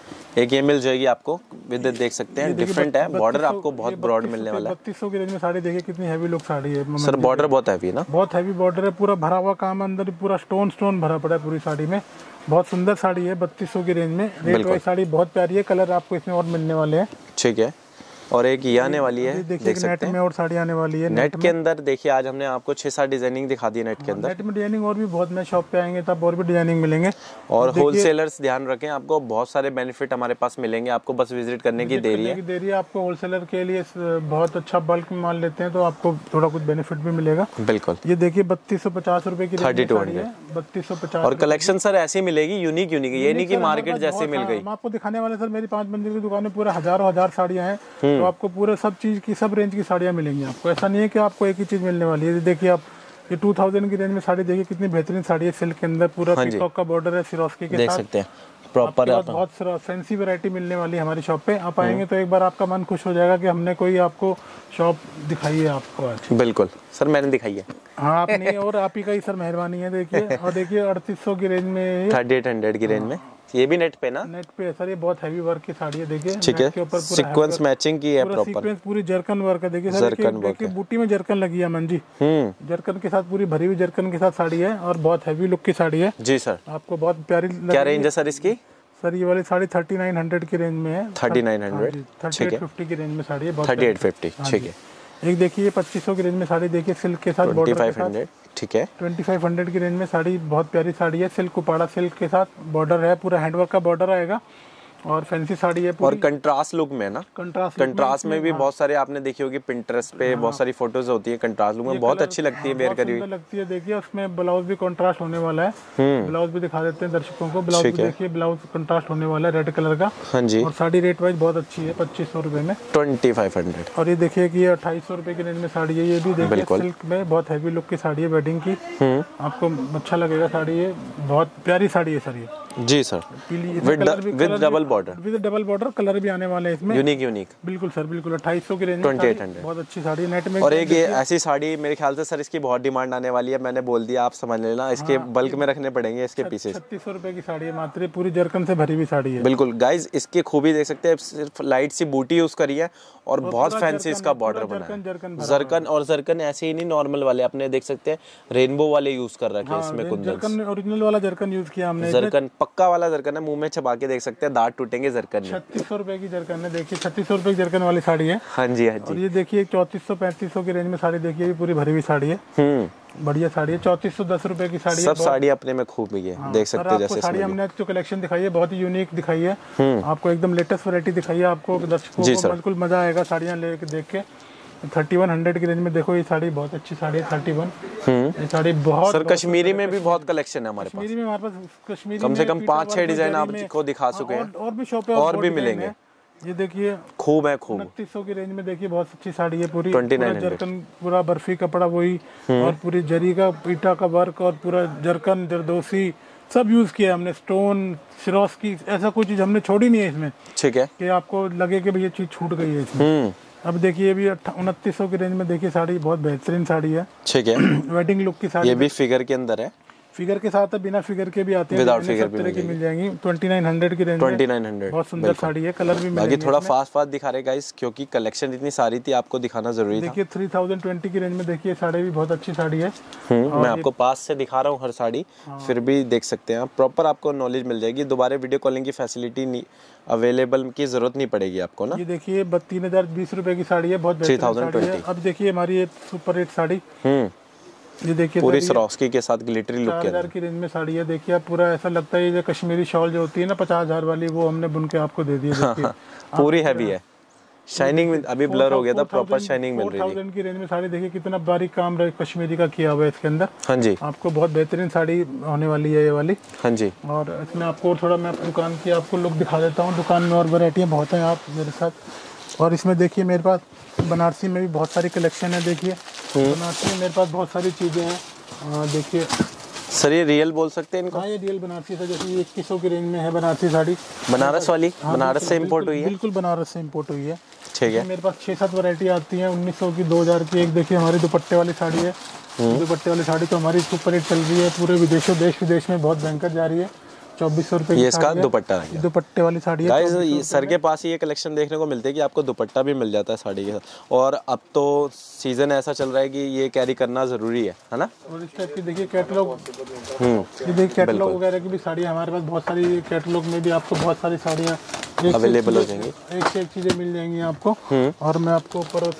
एक ये मिल जाएगी आपको विद, देख सकते हैं डिफरेंट है, बॉर्डर आपको बहुत ब्रॉड मिलने वाला है। 3200 की रेंज में साड़ी देखिए, कितनी हैवी लुक साड़ी है सर। बॉर्डर बहुत हैवी है ना, बहुत हैवी बॉर्डर है, पूरा भरा हुआ काम, अंदर पूरा स्टोन भरा पड़ा है पूरी साड़ी में। बहुत सुंदर साड़ी है 3200 की रेंज में, रेट वाइज साड़ी बहुत प्यारी है, कलर आपको इसमें और मिलने वाले हैं, ठीक है। और एक ये आने वाली है, देख सकते हैं, में और साड़ी आने वाली है। नेट के अंदर देखिए, आज हमने आपको 6-7 डिजाइनिंग दिखा दी नेट के अंदर। नेट में डिजाइनिंग और भी बहुत, मैं शॉप पे आएंगे तब और भी डिजाइनिंग मिलेंगे। और होलसेलर्स ध्यान रखें, आपको बहुत सारे बेनिफिट हमारे पास मिलेंगे, आपको बस विजिट करने की देरी है। आपको होलसेलर के लिए बहुत अच्छा बल्क में माल लेते हैं तो आपको थोड़ा कुछ बेनिफिट भी मिलेगा। बिल्कुल, ये देखिए 3250 रुपए की 3200, 3250। और कलेक्शन सर ऐसी मिलेगी, यूनिक, ये नहीं कि मार्केट जैसे मिल गई। हम आपको दिखाने वाले सर, मेरी 5 मंजिल की दुकान में पूरे हजार साड़ियाँ हैं, तो आपको पूरे सब चीज की, सब रेंज की साड़ियाँ मिलेंगी आपको। ऐसा नहीं है कि आपको एक ही चीज मिलने वाली है। देखिए आप ये 2000 की रेंज में साड़ी देखिए, कितनी बेहतरीन साड़ी है, सिल्क के अंदर पूरा पीकॉक का बॉर्डर है, सिरोस्की के साथ, देख सकते हैं प्रॉपर। बहुत फैंसी वैरायटी मिलने वाली है हमारी शॉप पे। आप आएंगे तो एक बार आपका मन खुश हो जाएगा कि हमने कोई आपको शॉप दिखाई है आपको आज। बिल्कुल सर, मैंने दिखाई है। हाँ, आप नहीं, और आप ही का ही सर मेहरबानी है। देखिए और देखिए 3800 की रेंज में, 3800 की रेंज में, ये भी नेट पे ना, नेट पे सर, ये बहुत हैवी वर्क की साड़ी है। देखिए ठीक है, सीक्वेंस मैचिंग की है प्रॉपर, सीक्वेंस पूरी जरकन वर्क है। देखिए सर, देखिए बूटी में जरकन लगी है मन जी, जरकन के साथ, पूरी भरी हुई जरकन के साथ साड़ी है, और बहुत हैवी लुक की साड़ी है जी सर। आपको बहुत प्यारी। क्या रेंज है सर इसकी? सर ये वाली साड़ी 3900 की रेंज में है, 3900, 3850 की रेंज में साड़ी है, 3850, ठीक है। एक देखिए 2500 की रेंज में साड़ी, देखिए सिल्क के साथ, 2500, ठीक है। 2500 की रेंज में साड़ी, बहुत प्यारी साड़ी है, सिल्क उपाड़ा सिल्क के साथ बॉर्डर है, पूरा हैंडवर्क का बॉर्डर आएगा, और फैंसी साड़ी है और कंट्रास्ट लुक में ना, कंट्रास्ट में भी बहुत सारे आपने देखी होगी पिंटरेस्ट पे बहुत सारी फोटोज होती है कंट्रास्ट लुक में, बहुत अच्छी लगती है वेयर करी हुई लगती है। देखिए उसमें ब्लाउज भी कंट्रास्ट होने वाला है, ब्लाउज भी दिखा देते हैं दर्शकों को। ब्लाउज भी देखिए, ब्लाउज कंट्रास्ट होने वाला है रेड कलर का। हाँ जी। और साड़ी रेट वाइज बहुत अच्छी है, 2500 रुपए में 2500। और ये देखिए कि 2800 रुपए की रेंज में साड़ी है। ये भी देखिए सिल्क में बहुत हैवी लुक की साड़ी है, वेडिंग की, आपको अच्छा लगेगा साड़ी। ये बहुत प्यारी साड़ी है सर ये जी sir, with double border colour भी आने वाले हैं इसमें, यूनिक। बिल्कुल सर, बिल्कुल 2800 की रेंज में 2800 बहुत अच्छी साड़ी नेट में। और एक ये ऐसी साड़ी मेरे ख्याल से सर इसकी बहुत डिमांड आने वाली है, मैंने बोल दिया आप समझ लेना, इसके बल्क में रखने पड़ेंगे इसके पीसेस। 3600 रुपए की साड़ी है मात्र, पूरी जरकन से भरी हुई साड़ी है। बिल्कुल गाइज, इसकी खूबी देख सकते हैं, सिर्फ लाइट सी बूटी यूज करी है और बहुत फैंसी इसका बॉर्डर बना है। जरकन और जरकन ऐसे ही नहीं नॉर्मल वाले अपने देख सकते हैं, रेनबो वाले यूज कर रखे हैं इसमें कुंदन, ओरिजिनल वाला जरकन यूज किया हमने। जरकन पक्का वाला जरकन है, मुंह में चबा के देख सकते हैं, दांत टूटेंगे जरकन में। 3600 रुपए की जरकन है, देखिए 3600 रुपए की जरकन वाली साड़ी है। हाँ जी हाँ जी। और ये देखिए 3400-3500 की रेंज में साड़ी, देखिए पूरी भरी हुई साड़ी है, बढ़िया साड़ी है। 3410 रुपए की साड़ी सब साड़ी अपने में खूब ही है, देख सकते हैं। जैसे साड़ी हमने जो कलेक्शन दिखाई है बहुत ही यूनिक दिखाई है, आपको एकदम लेटेस्ट वैरायटी दिखाई है, आपको दर्शकों को बिल्कुल मजा आएगा साड़ियाँ लेके देख के। 3100 की रेंज में देखो ये साड़ी बहुत अच्छी साड़ी है, 31। ये साड़ी बहुत सर कश्मीरी में भी बहुत कलेक्शन है हमारे पास। कश्मीरी में हमारे पास कश्मीरी कम से कम 5-6 डिजाइन आपको दिखा चुके हैं, और भी शॉप और भी मिलेंगे। ये देखिए खूब है, खूब 2900 की रेंज में देखिए बहुत अच्छी साड़ी है, पूरी 2900 जरकन, पूरा बर्फी कपड़ा वही, और पूरी जरी का पीटा का वर्क, और पूरा जरकन जरदोसी सब यूज किया हमने, स्टोन सिरोस की, ऐसा कोई चीज हमने छोड़ी नहीं है इसमें। ठीक है कि आपको लगे कि ये चीज छूट गई है इसमें। अब देखिए ये भी 2900 की रेंज में देखिए साड़ी बहुत बेहतरीन साड़ी है। ठीक है वेडिंग लुक की साड़ी, ये भी फिगर के अंदर है, फिगर के साथ है, बिना फिगर के भी आते हैं, विदाउट फिगर सब तरह की मिल जाएंगी। 2900 की रेंज में 2900 बहुत सुंदर साड़ी है, कलर भी बाकी थोड़ा फास्ट दिखा रहे गाइस, क्योंकि कलेक्शन इतनी सारी थी आपको दिखाना जरूरी था। देखिए 3020 की रेंज में देखिए साड़ी भी बहुत अच्छी साड़ी है। मैं आपको पास से दिखा रहा हूँ हर साड़ी, फिर भी देख सकते हैं आप, प्रॉपर आपको नॉलेज मिल जाएगी। दोबारा वीडियो कॉलिंग की फैसिलिटी अवेलेबल की जरूरत नहीं पड़ेगी आपको ना। ये देखिए 3020 रुपए की साड़ी है, बहुत बेहतरीन साड़ी है। अब देखिए हमारी ये सुपर हिट साड़ी, ये देखिए पूरी सरोस्की के साथ ग्लिटरी लुक के 4000 की रेंज में साड़ी है। देखिए आप पूरा ऐसा लगता है ये कश्मीरी शॉल जो होती है ना 50,000 वाली, वो हमने बुन के आपको दे दी है। पूरी हैवी है, शाइनिंग में अभी ब्लर हो गया था, प्रॉपर शाइनिंग मिल रही है। 4000 की रेंज में साड़ी देखिए कितना बारीक काम कश्मीरी का किया हुआ है इसके अंदर। हाँ जी, आपको बहुत बेहतरीन साड़ी होने वाली है ये वाली। हाँ जी। और इसमें आपको थोड़ा मैं दुकान की आपको लुक दिखा देता हूँ, दुकान में और वैरायटियाँ बहुत हैं, आप मेरे साथ। और इसमें देखिए मेरे पास बनारसी में भी बहुत सारी कलेक्शन है। देखिए बनारसी में मेरे पास बहुत सारी चीज़ें हैं, देखिए सर ये रियल बोल सकते हैं इनको? हाँ ये रियल बनारसी है, जैसे ये 2100 की रेंज में है बनारसी साड़ी, बनारस वाली। हाँ, बनारस से इंपोर्ट हुई है, बिल्कुल बनारस से इंपोर्ट हुई है। ठीक है, मेरे पास 6-7 वैरायटी आती हैं, 1900 की, 2000 की। एक देखिए हमारी दुपट्टे वाली साड़ी है, दुपट्टे वाली साड़ी तो हमारी सुपर हिट चल रही है, पूरे देश विदेश में बहुत भयंकर जा रही है। 2400 रुपए ये इसका दुपट्टा है, दुपट्टे वाली साड़ी है। गाइस सर के पास ये कलेक्शन देखने को मिलते है कि आपको दुपट्टा भी मिल जाता है साड़ी के साथ। और अब तो सीजन ऐसा चल रहा है कि ये कैरी करना जरूरी है ना। और इस टाइप की देखिए कैटलॉग, ये देखिए कैटलॉग वगैरह की भी साड़ी हमारे पास बहुत सारी, कैटलॉग में भी आपको बहुत सारी साड़ियाँ अवेलेबल हो जाएंगी, एक से एक चीज़ें मिल जाएंगी आपको। और मैं आपको ऊपर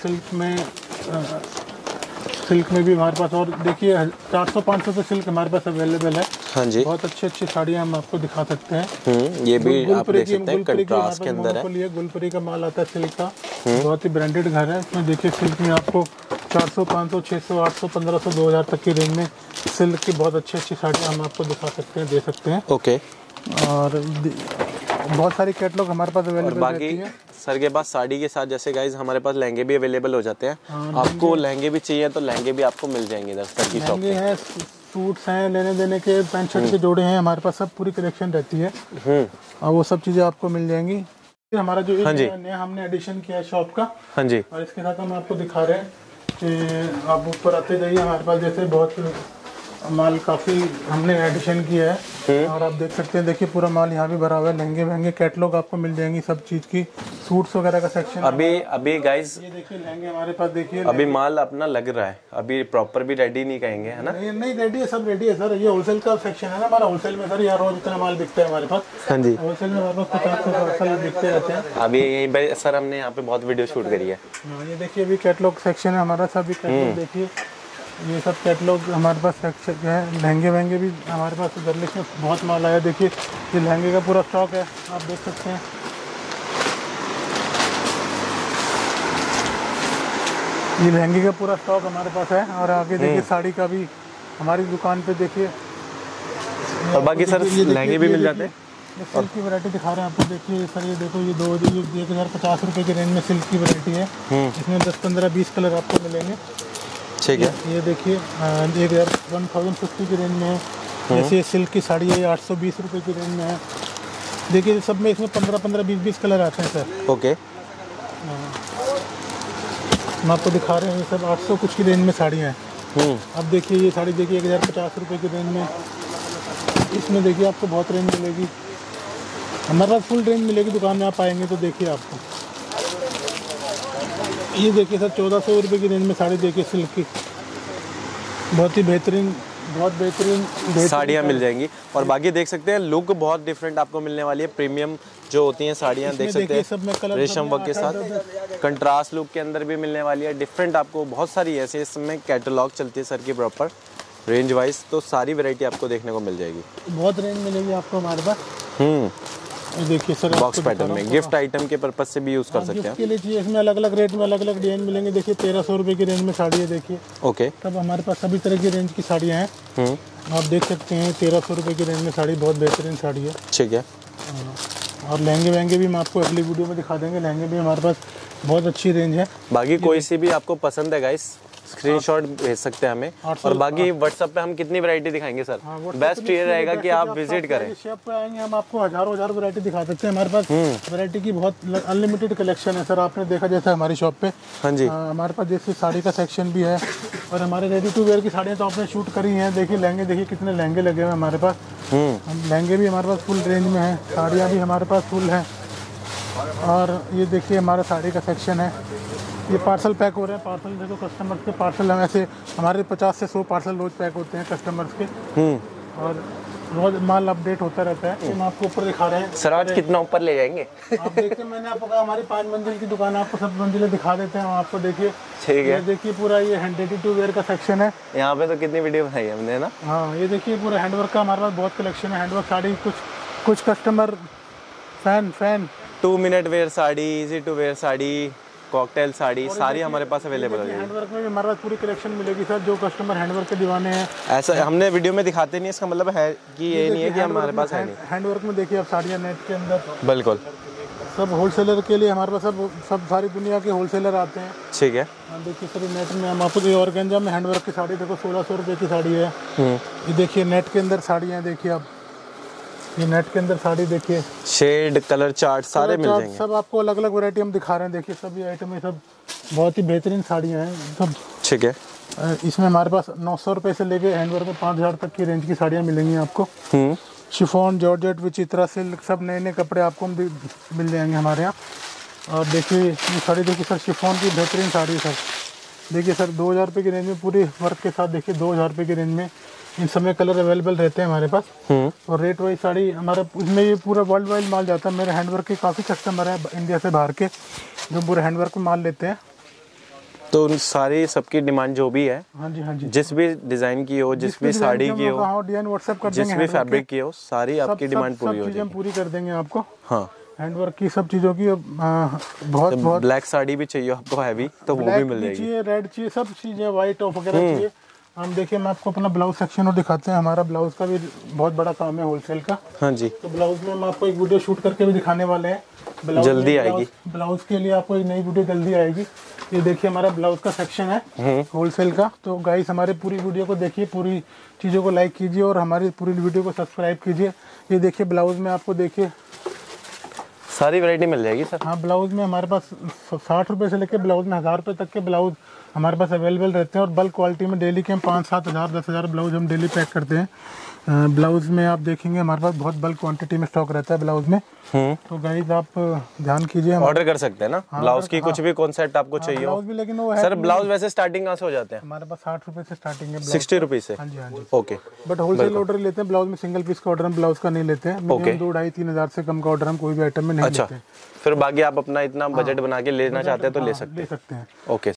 सिल्क में भी हमारे पास, और देखिए 400-500 पे सिल्क हमारे पास अवेलेबल है। हाँ जी, बहुत अच्छी साड़ियाँ हम आपको दिखा सकते हैं। ये भी आप देख सकते हैं, कंट्रास्ट के अंदर है। गुलपरी का माल आता है सिल्क का, बहुत ही ब्रांडेड घर है। इसमें देखिए सिल्क में आपको 400, 500, 600, 800, 1500, 2000 तक की रेंज में सिल्क की बहुत अच्छी साड़ियाँ हम आपको दिखा सकते हैं, दे सकते हैं। ओके, और बहुत सारी कैटलॉग हमारे पास अवेलेबल रहती है। सर के पास साड़ी के साथ जैसे गाइस हमारे पास लहंगे भी अवेलेबल हो जाते हैं। आपको लहंगे भी चाहिए तो लहंगे भी आपको मिल जाएंगे इधर सर की शॉप पे। है, सूट्स हैं, लेने देने के, पैंट शर्ट के जोड़े हैं, हमारे पास सब पूरी कलेक्शन रहती है। और वो सब चीज़ें आपको मिल जाएंगी। हमारा जो नया हमने एडिशन किया है शॉप का, हाँ जी, और इसके साथ हम आपको दिखा रहे हैं कि आप ऊपर आते जाइए, हमारे पास जैसे बहुत माल काफ़ी हमने एडिशन किया है। और आप देख सकते हैं, देखिए पूरा माल यहाँ भी भरा हुआ है, लहंगे वहंगे कैटलॉग आपको मिल जाएंगी सब चीज़ की, सूट्स वगैरह का सेक्शन। अभी गाइस ये देखिए लहंगे हमारे पास, देखिए अभी माल अपना लग रहा है, अभी प्रॉपर भी रेडी नहीं कहेंगे, है ना? नहीं रेडी है, सब रेडी है सर। ये होलसेल का सेक्शन है ना हमारा, होलसेल में सर यहाँ रोज इतना माल बिकता है हमारे पास। हाँ जी, होलसेल में हमारे पास 50-100 बिकते रहते हैं। अभी यहीं पे सर हमने यहाँ पे बहुत वीडियो शूट करी है। ये देखिए अभी कैटलॉग सेक्शन है हमारा, सभी कैटलॉग देखिए, ये सब कैटलॉग हमारे पास सेक्शन है। लहंगे वहंगे भी हमारे पास गर्लिश में बहुत माल आया। देखिए ये लहंगे का पूरा स्टॉक है, आप देख सकते हैं। ये लहंगे का पूरा स्टॉक हमारे पास है। और आगे देखिए साड़ी का भी हमारी दुकान पे देखिए। और बाकी सर लहंगे भी मिल जाते हैं। सिल्क की वैरायटी दिखा रहे हैं आपको। देखिए सर ये देखो, ये 1050 रुपये की रेंज में सिल्क की वैरायटी है। इसमें 10, 15, 20 कलर आपको मिलेंगे। ठीक है। ये देखिए 1050 की रेंज में है। जैसे ये सिल्क की साड़ी है, ये 820 रुपये की रेंज में है। देखिए सब में इसमें 15, 20 कलर आते हैं सर। ओके, हम आपको दिखा रहे हैं। ये सब 800 कुछ की रेंज में साड़ियाँ हैं। अब देखिए ये साड़ी देखिए 1050 रुपये की रेंज में। इसमें देखिए आपको बहुत रेंज मिलेगी। हमारे पास फुल रेंज मिलेगी, दुकान में आप आएंगे तो देखिए आपको। ये देखिए सर 1400 रुपये की रेंज में साड़ी देखिए सिल्क की, बहुत ही बेहतरीन, बहुत बेहतरीन साड़ियाँ मिल जाएंगी। और बाकी देख सकते हैं लुक बहुत डिफरेंट आपको मिलने वाली है। प्रीमियम जो होती हैं साड़ियाँ देख सकते हैं रेशम वर्क के साथ कंट्रास्ट लुक के अंदर भी मिलने वाली है। डिफरेंट आपको बहुत सारी ऐसे इसमें कैटलॉग चलती है सर की प्रॉपर रेंज वाइज, तो सारी वैरायटी आपको देखने को मिल जाएगी। बहुत रेंज मिलेगी आपको हमारे पास। ये देखिए सर बॉक्स पैटर्न में गिफ्ट आइटम के पर्पज से भी यूज़ कर सकते हैं। के लिए चाहिए इसमें अलग अलग रेट में अलग अलग डिजाइन मिलेंगे। देखिए 1300 रुपये की रेंज में साड़ी है देखिए। ओके, तब हमारे पास सभी तरह की रेंज की साड़ियाँ हैं। आप देख सकते हैं 1300 रुपये की रेंज में साड़ी, बहुत बेहतरीन साड़ी है। ठीक है। और लहंगे वहंगे भी हम आपको अगली वीडियो में दिखा देंगे। लहंगे भी हमारे पास बहुत अच्छी रेंज है। बाकी कोई सी भी आपको पसंद है गाइस, स्क्रीनशॉट भेज सकते हैं हमें। और बाकी व्हाट्सएप पे हम कितनी वैरायटी दिखाएंगे सर? बेस्ट ये रहेगा कि आप विजिट करें। शॉप पे आएंगे हम आपको हजारों वैरायटी दिखा सकते हैं। हमारे पास वैरायटी की बहुत अनलिमिटेड कलेक्शन है सर। आपने देखा जैसा हमारी शॉप पे। हाँ जी, हमारे पास जैसे साड़ी का सेक्शन भी है। और हमारे रेडी टू वेयर की साड़ियाँ तो आपने शूट करी हैं। देखिए लहंगे, देखिए कितने लहंगे लगे हुए हैं हमारे पास। लहंगे भी हमारे पास फुल रेंज में है। साड़ियाँ भी हमारे पास फुल हैं। और ये देखिए हमारा साड़ी का सेक्शन है। ये पार्सल पैक हो रहे हैं। पार्सल देखो कस्टमर्स के पार्सल हम ऐसे हमारे 50 से 100 पार्सल रोज पैक होते हैं कस्टमर्स के। और रोज माल अपडेट होता रहता है। हम आपको ऊपर दिखा रहे हैं सर। आज कितना ऊपर ले जाएंगे? आप देखते हैं, मैंने आपको कहा हमारी 5 मंजिल की दुकान है। आपको सब मंजिलें दिखा देते हैं आपको। देखिए ठीक है। ये देखिए पूरा ये रेडी टू वेयर का सेक्शन है। यहाँ पे तो कितनी वीडियो बनाई है हमने ना। हाँ ये देखिए पूरा हैंडवर्क का हमारे पास बहुत कलेक्शन है। हैंडवर्क साड़ी कुछ customer fan 2 minute wear sari, easy to wear sari, cocktail sari, सारी हमारे पास अवेलेबल है। हैंडवर्क में भी हमारे पास पूरी कलेक्शन मिलेगी सर। जो कस्टमर हैंडवर्क के दीवाने हैं, ऐसा हमने वीडियो में दिखाते नहीं, इसका मतलब है कि ये नहीं है कि हमारे पास है नहीं। हैंडवर्क में देखिए आप साड़ियाँ नेट के अंदर बिल्कुल सब होलसेलर के लिए हमारे पास सब सारी दुनिया के होलसेलर आते हैं। ठीक है। देखिए सर नेट में हम आपको ऑर्गेन्जा में हैंडवर्क की साड़ी देखो 1600 रुपये की साड़ी है। ये देखिए नेट के अंदर साड़ियाँ देखिए आप। ये नेट के अंदर साड़ी देखिए, शेड, कलर चार्ट सारे मिल जाएंगे। सब आपको अलग अलग वैरायटी हम दिखा रहे हैं। देखिए सभी आइटम ये सब बहुत ही बेहतरीन साड़ियाँ हैं सब। ठीक है। इसमें हमारे पास 900 रुपये से लेके हैंडवर्क में 5000 तक की रेंज की साड़ियाँ मिलेंगी आपको। शिफॉन, जॉर्जेट, विचित्रा सिल्क, सब नए नए कपड़े आपको मिल जाएंगे हमारे यहाँ। और देखिए ये साड़ी देखिए सर, शिफॉन की बेहतरीन साड़ी है सर। देखिए सर 2000 रुपये की रेंज में पूरी वर्क के साथ। देखिए 2000 रुपये की रेंज में इन समय कलर अवेलेबल रहते हैं हमारे पास। और रेट वाइज साड़ी हमारा उसमें ये पूरा वर्ल्ड वाइड माल जाता है। मेरे हैंडवर्क के काफ़ी कस्टमर हैं इंडिया से बाहर के जो पूरे हैंडवर्क में माल लेते हैं। तो सारी सबकी डिमांड जो भी है, हाँ जी हाँ जी, जिस भी डिजाइन की हो, जिस भी साड़ी की हो, डिजाइन व्हाट्सएप कर जिस देंगे, भी फैब्रिक की हो, सारी आपकी डिमांड पूरी हो जाएगी। पूरी कर देंगे आपको। हाँ, हैंडवर्क की सब चीज़ों की बहुत बहुत। ब्लैक साड़ी भी चाहिए आपको हैवी तो वो भी मिल जाएगी। रेड चाहिए, सब चीज़ें वाइट ऑफ वगैरह चाहिए। हम देखिए मैं आपको अपना ब्लाउज सेक्शन और दिखाते हैं। हमारा ब्लाउज का भी बहुत बड़ा काम है होलसेल का। हाँ जी। तो ब्लाउज में हम आपको एक वीडियो शूट करके भी दिखाने वाले हैं। जल्दी आएगी। ब्लाउज के लिए आपको एक नई वीडियो जल्दी आएगी। ये देखिए हमारा ब्लाउज का सेक्शन है होलसेल का। तो गाइस हमारे पूरी वीडियो को देखिए, पूरी चीज़ों को लाइक कीजिए और हमारी पूरी वीडियो को सब्सक्राइब कीजिए। ये देखिए ब्लाउज में आपको देखिए सारी वैरायटी मिल जाएगी सर। हाँ, ब्लाउज में हमारे पास 60 रुपये से लेकर ब्लाउज में 1000 रुपये तक के ब्लाउज हमारे पास अवेलेबल रहते हैं। और बल्क क्वालिटी में डेली के हम 5-7 हज़ार 10,000 ब्लाउज हम डेली पैक करते हैं। ब्लाउज में आप देखेंगे हमारे पास बहुत बल्क क्वांटिटी में स्टॉक रहता है ब्लाउज में। तो गाइस आप ध्यान कीजिए, ऑर्डर कर सकते हैं ना। ब्लाउज की कुछ भी कॉन्सेप्ट आपको चाहिए हो। लेकिन वो है सर ब्लाउज वैसे स्टार्टिंग कहाँ से हो जाते हैं? हमारे पास 60 रुपये से स्टार्टिंग है। 60 रुपीज से? हाँ जी हाँ जी। ओके, बट होलसेल ऑर्डर लेते हैं ब्लाउज में। सिंगल पीस का ऑर्डर हम ब्लाउज का नहीं लेते हैं। 2-2.5-3 हज़ार से कम का ऑर्डर हम कोई भी आइटम में नहीं लेते हैं। फिर बाकी आप अपना इतना बजट बना के लेना चाहते हैं तो ले सकते हैं। ओके।